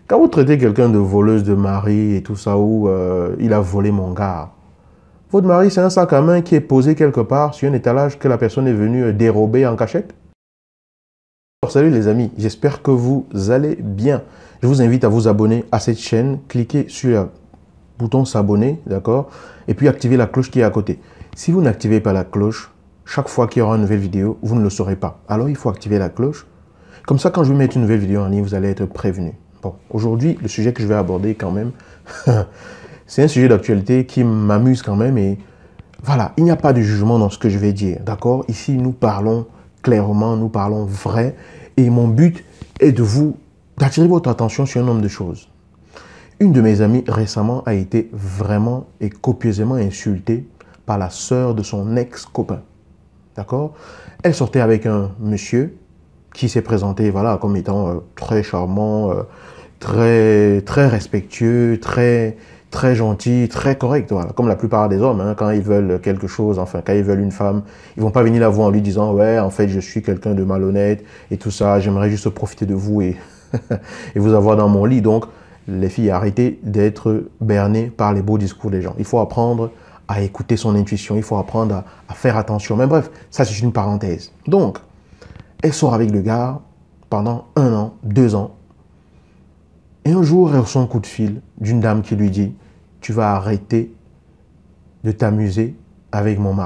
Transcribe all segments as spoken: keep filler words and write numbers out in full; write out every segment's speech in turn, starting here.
Quand vous traitez quelqu'un de voleuse de mari et tout ça, où euh, il a volé mon gars, votre mari, c'est un sac à main qui est posé quelque part sur un étalage que la personne est venue dérober en cachette? Alors, salut les amis, j'espère que vous allez bien. Je vous invite à vous abonner à cette chaîne. Cliquez sur le bouton s'abonner, d'accord? Et puis activez la cloche qui est à côté. Si vous n'activez pas la cloche, chaque fois qu'il y aura une nouvelle vidéo, vous ne le saurez pas. Alors, il faut activer la cloche. Comme ça, quand je vais mettre une nouvelle vidéo en ligne, vous allez être prévenu. Bon, aujourd'hui, le sujet que je vais aborder quand même, c'est un sujet d'actualité qui m'amuse quand même. Et voilà, il n'y a pas de jugement dans ce que je vais dire, d'accord? Ici, nous parlons clairement, nous parlons vrai. Et mon but est de vous, d'attirer votre attention sur un nombre de choses. Une de mes amies récemment a été vraiment et copieusement insultée par la sœur de son ex-copain. D'accord? Elle sortait avec un monsieur qui s'est présenté voilà, comme étant euh, très charmant, euh, très, très respectueux, très, très gentil, très correct. Voilà. Comme la plupart des hommes, hein, quand ils veulent quelque chose, enfin, quand ils veulent une femme, ils ne vont pas venir la voir en lui disant « Ouais, en fait, je suis quelqu'un de malhonnête et tout ça, j'aimerais juste profiter de vous et, et vous avoir dans mon lit. » Donc, les filles, arrêtez d'être bernées par les beaux discours des gens. Il faut apprendre à écouter son intuition, il faut apprendre à, à faire attention. Mais bref, ça, c'est une parenthèse. Donc, elle sort avec le gars pendant un an, deux ans. Et un jour, elle reçoit un coup de fil d'une dame qui lui dit « Tu vas arrêter de t'amuser avec mon mari. »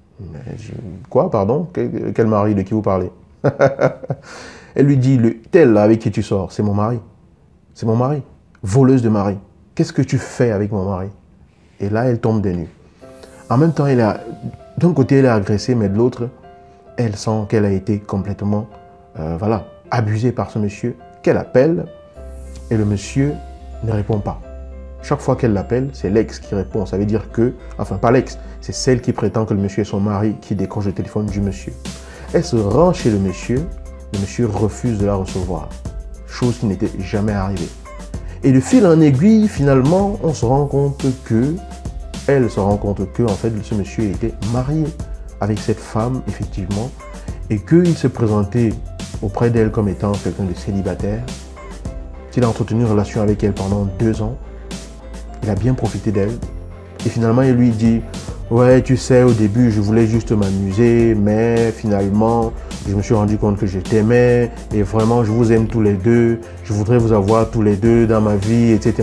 Quoi, pardon? Quel, quel mari? De qui vous parlez? Elle lui dit le, « Tel là avec qui tu sors, c'est mon mari. C'est mon mari. Voleuse de mari. Qu'est-ce que tu fais avec mon mari ?» Et là, elle tombe des nues. En même temps, d'un côté, elle est agressée, mais de l'autre, elle sent qu'elle a été complètement euh, voilà, abusée par ce monsieur qu'elle appelle et le monsieur ne répond pas. Chaque fois qu'elle l'appelle, c'est l'ex qui répond. Ça veut dire que, enfin pas l'ex, c'est celle qui prétend que le monsieur est son mari qui décroche le téléphone du monsieur. Elle se rend chez le monsieur, le monsieur refuse de la recevoir. Chose qui n'était jamais arrivée. Et de fil en aiguille, finalement, on se rend compte que, elle se rend compte que, en fait, ce monsieur était marié avec cette femme, effectivement, et qu'il se présentait auprès d'elle comme étant quelqu'un de célibataire, qu'il a entretenu une relation avec elle pendant deux ans, il a bien profité d'elle, et finalement il lui dit « Ouais, tu sais, au début je voulais juste m'amuser, mais finalement je me suis rendu compte que je t'aimais, et vraiment je vous aime tous les deux, je voudrais vous avoir tous les deux dans ma vie, et cetera »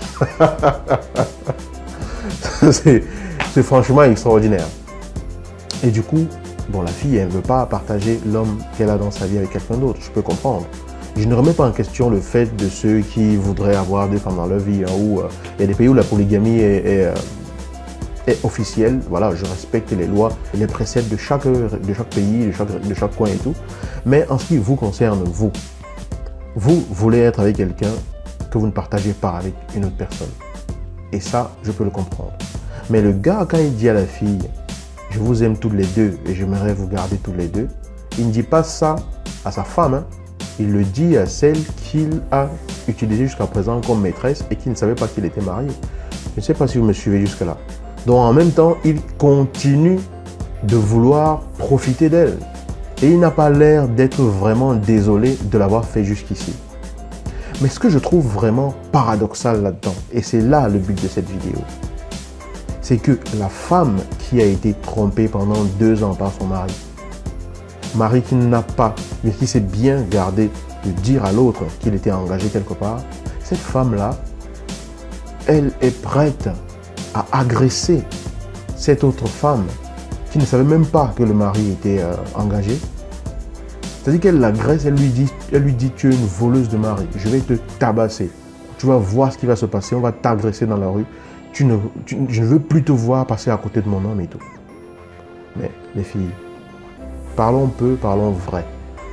C'est franchement extraordinaire. Et du coup, bon, la fille, elle ne veut pas partager l'homme qu'elle a dans sa vie avec quelqu'un d'autre. Je peux comprendre. Je ne remets pas en question le fait de ceux qui voudraient avoir des femmes dans leur vie. Hein, où, euh, il y a des pays où la polygamie est, est, euh, est officielle. Voilà, je respecte les lois et les préceptes de chaque, de chaque pays, de chaque, de chaque coin et tout. Mais en ce qui vous concerne, vous, vous voulez être avec quelqu'un que vous ne partagez pas avec une autre personne. Et ça, je peux le comprendre. Mais le gars, quand il dit à la fille, je vous aime tous les deux et j'aimerais vous garder tous les deux, il ne dit pas ça à sa femme, hein. Il le dit à celle qu'il a utilisée jusqu'à présent comme maîtresse et qui ne savait pas qu'il était marié. Je ne sais pas si vous me suivez jusque-là. Donc en même temps, il continue de vouloir profiter d'elle. Et il n'a pas l'air d'être vraiment désolé de l'avoir fait jusqu'ici. Mais ce que je trouve vraiment paradoxal là-dedans, et c'est là le but de cette vidéo, c'est que la femme qui a été trompée pendant deux ans par son mari, mari qui n'a pas, mais qui s'est bien gardé de dire à l'autre qu'il était engagé quelque part, cette femme-là, elle est prête à agresser cette autre femme qui ne savait même pas que le mari était euh, engagé. C'est-à-dire qu'elle l'agresse, elle lui dit, elle lui dit, tu es une voleuse de mari, je vais te tabasser, tu vas voir ce qui va se passer, on va t'agresser dans la rue. Tu ne, tu, je ne veux plus te voir passer à côté de mon homme et tout. Mais les filles, parlons peu, parlons vrai.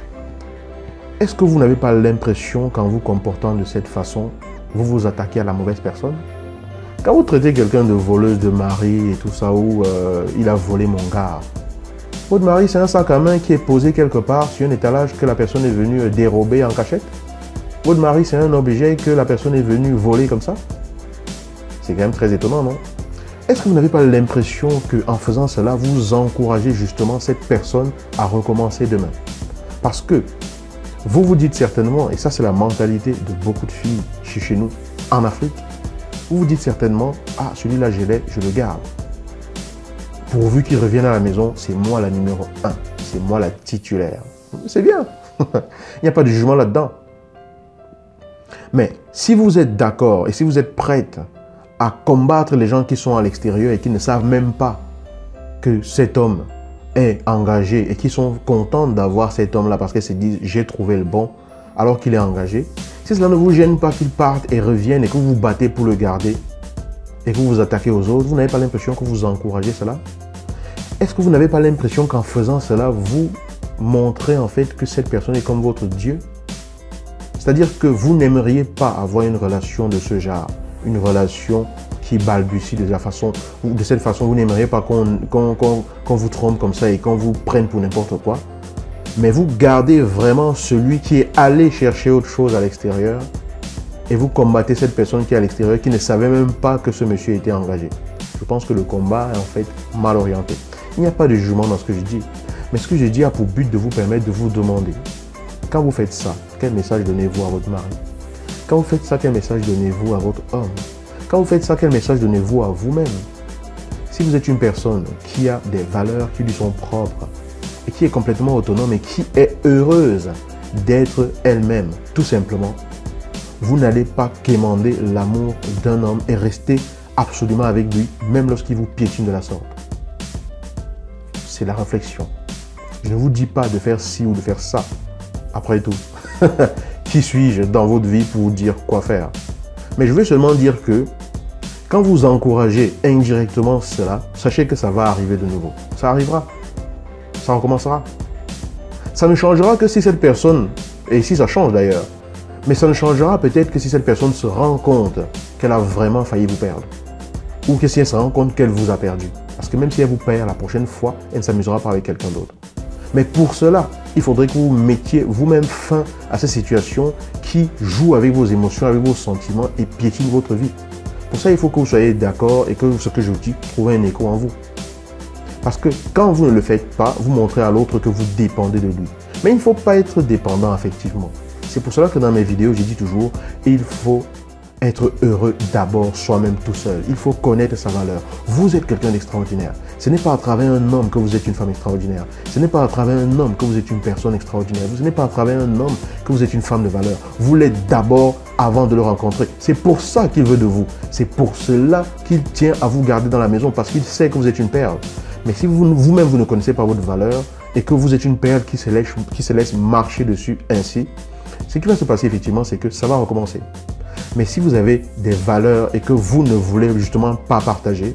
Est-ce que vous n'avez pas l'impression qu'en vous comportant de cette façon, vous vous attaquez à la mauvaise personne? Quand vous traitez quelqu'un de voleuse de mari et tout ça, où euh, il a volé mon gars, votre mari c'est un sac à main qui est posé quelque part sur un étalage que la personne est venue dérober en cachette? Votre mari c'est un objet que la personne est venue voler comme ça? C'est quand même très étonnant, non? Est-ce que vous n'avez pas l'impression qu'en faisant cela, vous encouragez justement cette personne à recommencer demain? Parce que Vous vous dites certainement, et ça c'est la mentalité de beaucoup de filles chez, chez nous, en Afrique, vous vous dites certainement, ah celui-là je l'ai, je le garde. Pourvu qu'il revienne à la maison, c'est moi la numéro un, c'est moi la titulaire. C'est bien, il n'y a pas de jugement là-dedans. Mais si vous êtes d'accord et si vous êtes prête à combattre les gens qui sont à l'extérieur et qui ne savent même pas que cet homme est engagé et qui sont contents d'avoir cet homme-là parce qu'ils se disent « j'ai trouvé le bon » alors qu'il est engagé, si cela ne vous gêne pas qu'il parte et revienne et que vous vous battez pour le garder et que vous vous attaquez aux autres, vous n'avez pas l'impression que vous encouragez cela? Est-ce que vous n'avez pas l'impression qu'en faisant cela, vous montrez en fait que cette personne est comme votre Dieu? C'est-à-dire que vous n'aimeriez pas avoir une relation de ce genre, une relation qui balbutie de la façon, ou de cette façon, vous n'aimeriez pas qu'on qu'on, qu'on, qu'on vous trompe comme ça et qu'on vous prenne pour n'importe quoi. Mais vous gardez vraiment celui qui est allé chercher autre chose à l'extérieur et vous combattez cette personne qui est à l'extérieur, qui ne savait même pas que ce monsieur était engagé. Je pense que le combat est en fait mal orienté. Il n'y a pas de jugement dans ce que je dis. Mais ce que je dis a pour but de vous permettre de vous demander, quand vous faites ça, quel message donnez-vous à votre mari? Quand vous faites ça, quel message donnez-vous à votre homme? Quand vous faites ça, quel message donnez-vous à vous-même? Si vous êtes une personne qui a des valeurs qui lui sont propres et qui est complètement autonome et qui est heureuse d'être elle-même, tout simplement, vous n'allez pas quémander l'amour d'un homme et rester absolument avec lui, même lorsqu'il vous piétine de la sorte. C'est la réflexion. Je ne vous dis pas de faire ci ou de faire ça. Après tout, qui suis-je dans votre vie pour vous dire quoi faire? Mais je veux seulement dire que quand vous encouragez indirectement cela, sachez que ça va arriver de nouveau. Ça arrivera. Ça recommencera. Ça ne changera que si cette personne, et si ça change d'ailleurs, mais ça ne changera peut-être que si cette personne se rend compte qu'elle a vraiment failli vous perdre. Ou que si elle se rend compte qu'elle vous a perdu. Parce que même si elle vous perd la prochaine fois, elle ne s'amusera pas avec quelqu'un d'autre. Mais pour cela, il faudrait que vous mettiez vous-même fin à ces situations qui jouent avec vos émotions, avec vos sentiments et piétinent votre vie. Pour ça, il faut que vous soyez d'accord et que ce que je vous dis trouve un écho en vous. Parce que quand vous ne le faites pas, vous montrez à l'autre que vous dépendez de lui. Mais il ne faut pas être dépendant affectivement. C'est pour cela que dans mes vidéos, je dis toujours, il faut être heureux d'abord soi-même tout seul. Il faut connaître sa valeur. Vous êtes quelqu'un d'extraordinaire. Ce n'est pas à travers un homme que vous êtes une femme extraordinaire. Ce n'est pas à travers un homme que vous êtes une personne extraordinaire. Ce n'est pas à travers un homme que vous êtes une femme de valeur. Vous l'êtes d'abord avant de le rencontrer. C'est pour ça qu'il veut de vous. C'est pour cela qu'il tient à vous garder dans la maison parce qu'il sait que vous êtes une perle. Mais si vous, vous-même vous ne connaissez pas votre valeur et que vous êtes une perle qui se laisse, qui se laisse marcher dessus ainsi, ce qui va se passer effectivement, c'est que ça va recommencer. Mais si vous avez des valeurs et que vous ne voulez justement pas partager,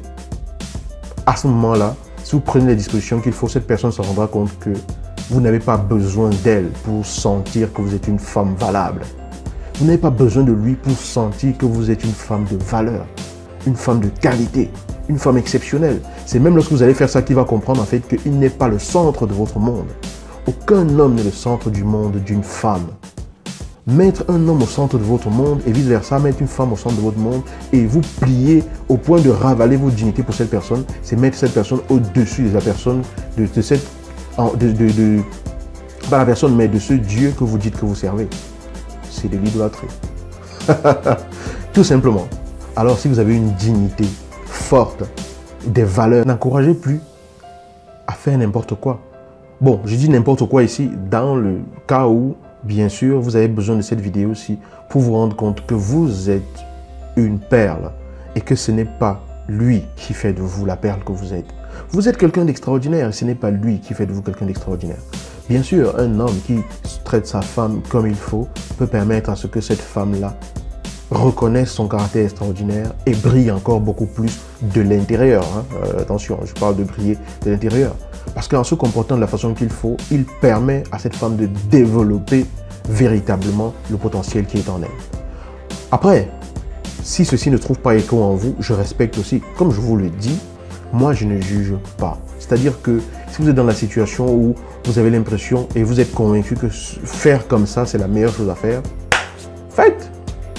à ce moment-là, si vous prenez les dispositions qu'il faut, cette personne se rendra compte que vous n'avez pas besoin d'elle pour sentir que vous êtes une femme valable. Vous n'avez pas besoin de lui pour sentir que vous êtes une femme de valeur, une femme de qualité, une femme exceptionnelle. C'est même lorsque vous allez faire ça qu'il va comprendre en fait qu'il n'est pas le centre de votre monde. Aucun homme n'est le centre du monde d'une femme. Mettre un homme au centre de votre monde et vice-versa, mettre une femme au centre de votre monde et vous plier au point de ravaler votre dignité pour cette personne, c'est mettre cette personne au-dessus de la personne, de, de cette, de, de, de, pas la personne, mais de ce Dieu que vous dites que vous servez. C'est de l'idolâtrie. Tout simplement. Alors si vous avez une dignité forte, des valeurs, n'encouragez plus à faire n'importe quoi. Bon, je dis n'importe quoi ici, dans le cas où bien sûr, vous avez besoin de cette vidéo aussi pour vous rendre compte que vous êtes une perle et que ce n'est pas lui qui fait de vous la perle que vous êtes. Vous êtes quelqu'un d'extraordinaire et ce n'est pas lui qui fait de vous quelqu'un d'extraordinaire. Bien sûr, un homme qui traite sa femme comme il faut peut permettre à ce que cette femme-là reconnaisse son caractère extraordinaire et brille encore beaucoup plus de l'intérieur. Hein. Euh, attention, je parle de briller de l'intérieur. Parce qu'en se comportant de la façon qu'il faut, il permet à cette femme de développer véritablement le potentiel qui est en elle. Après, si ceci ne trouve pas écho en vous, je respecte aussi. Comme je vous le dis, moi je ne juge pas. C'est-à-dire que si vous êtes dans la situation où vous avez l'impression et vous êtes convaincu que faire comme ça, c'est la meilleure chose à faire, faites.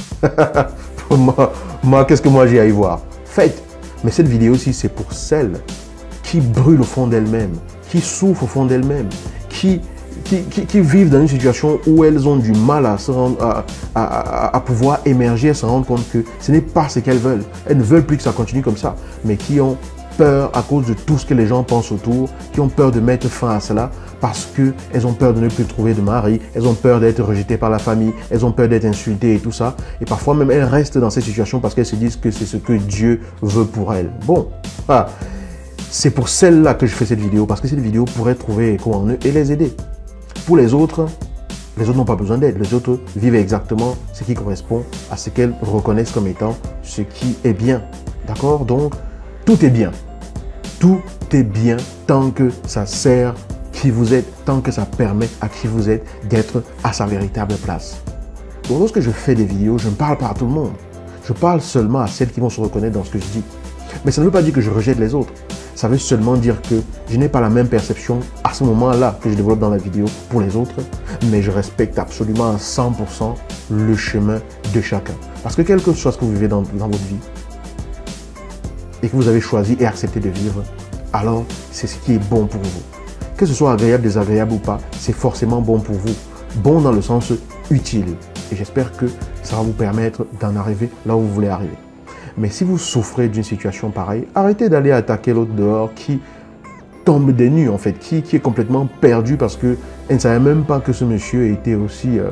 moi, moi qu'est-ce que moi j'ai à y voir? Faites. Mais cette vidéo aussi, c'est pour celles qui brûlent au fond d'elles-mêmes, qui souffrent au fond d'elles-mêmes, qui, qui, qui, qui vivent dans une situation où elles ont du mal à, se rendre, à, à, à, à pouvoir émerger, à se rendre compte que ce n'est pas ce qu'elles veulent. Elles ne veulent plus que ça continue comme ça, mais qui ont peur à cause de tout ce que les gens pensent autour, qui ont peur de mettre fin à cela parce qu'elles ont peur de ne plus trouver de mari, elles ont peur d'être rejetées par la famille, elles ont peur d'être insultées et tout ça. Et parfois même elles restent dans cette situation parce qu'elles se disent que c'est ce que Dieu veut pour elles. Bon, voilà. C'est pour celles-là que je fais cette vidéo, parce que cette vidéo pourrait trouver écho en eux et les aider. Pour les autres, les autres n'ont pas besoin d'aide. Les autres vivent exactement ce qui correspond à ce qu'elles reconnaissent comme étant ce qui est bien. D'accord? Donc, tout est bien. Tout est bien tant que ça sert qui vous êtes, tant que ça permet à qui vous êtes d'être à sa véritable place. Donc, lorsque je fais des vidéos, je ne parle pas à tout le monde. Je parle seulement à celles qui vont se reconnaître dans ce que je dis. Mais ça ne veut pas dire que je rejette les autres. Ça veut seulement dire que je n'ai pas la même perception à ce moment-là que je développe dans la vidéo pour les autres, mais je respecte absolument à cent pour cent le chemin de chacun. Parce que quel que soit ce que vous vivez dans, dans votre vie et que vous avez choisi et accepté de vivre, alors c'est ce qui est bon pour vous. Que ce soit agréable, désagréable ou pas, c'est forcément bon pour vous. Bon dans le sens utile. Et j'espère que ça va vous permettre d'en arriver là où vous voulez arriver. Mais si vous souffrez d'une situation pareille, arrêtez d'aller attaquer l'autre dehors qui tombe des nues en fait, qui, qui est complètement perdu parce qu'elle ne savait même pas que ce monsieur était aussi, euh,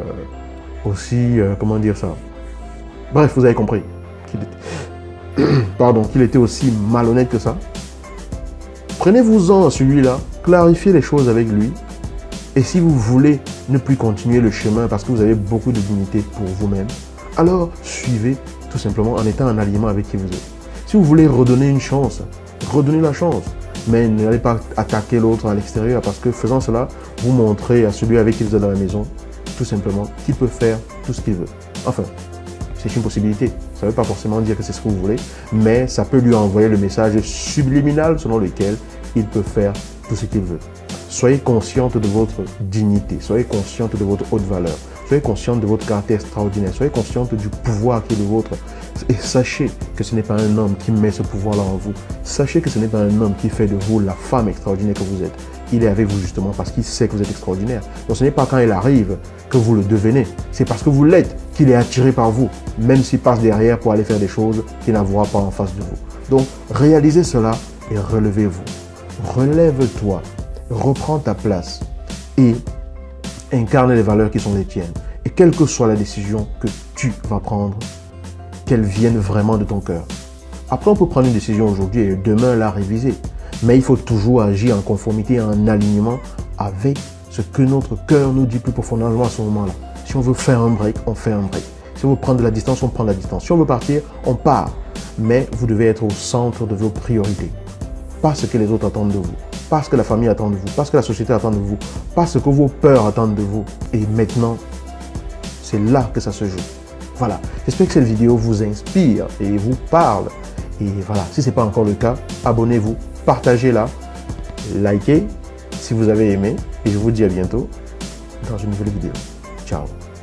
aussi euh, comment dire ça. Bref, vous avez compris. Qu'il était, pardon, qu'il était aussi malhonnête que ça. Prenez-vous-en à celui-là, clarifiez les choses avec lui. Et si vous voulez ne plus continuer le chemin parce que vous avez beaucoup de dignité pour vous-même, alors suivez tout simplement en étant en alignement avec qui vous êtes. Si vous voulez redonner une chance, redonnez la chance. Mais n'allez pas attaquer l'autre à l'extérieur parce que faisant cela, vous montrez à celui avec qui vous êtes dans la maison, tout simplement, qu'il peut faire tout ce qu'il veut. Enfin, c'est une possibilité. Ça ne veut pas forcément dire que c'est ce que vous voulez, mais ça peut lui envoyer le message subliminal selon lequel il peut faire tout ce qu'il veut. Soyez consciente de votre dignité, soyez consciente de votre haute valeur. Soyez consciente de votre caractère extraordinaire. Soyez consciente du pouvoir qui est le vôtre. Et sachez que ce n'est pas un homme qui met ce pouvoir-là en vous. Sachez que ce n'est pas un homme qui fait de vous la femme extraordinaire que vous êtes. Il est avec vous justement parce qu'il sait que vous êtes extraordinaire. Donc ce n'est pas quand il arrive que vous le devenez. C'est parce que vous l'êtes qu'il est attiré par vous. Même s'il passe derrière pour aller faire des choses qu'il n'avouera pas en face de vous. Donc réalisez cela et relevez-vous. Relève-toi. Reprends ta place. Et incarne les valeurs qui sont les tiennes. Et quelle que soit la décision que tu vas prendre, qu'elle vienne vraiment de ton cœur. Après, on peut prendre une décision aujourd'hui et demain la réviser. Mais il faut toujours agir en conformité, en alignement avec ce que notre cœur nous dit plus profondément à ce moment-là. Si on veut faire un break, on fait un break. Si on veut prendre de la distance, on prend de la distance. Si on veut partir, on part. Mais vous devez être au centre de vos priorités. Pas ce que les autres attendent de vous. Pas ce que la famille attend de vous, pas ce que la société attend de vous, pas ce que vos peurs attendent de vous. Et maintenant, c'est là que ça se joue. Voilà. J'espère que cette vidéo vous inspire et vous parle. Et voilà, si ce n'est pas encore le cas, abonnez-vous, partagez-la, likez si vous avez aimé. Et je vous dis à bientôt dans une nouvelle vidéo. Ciao.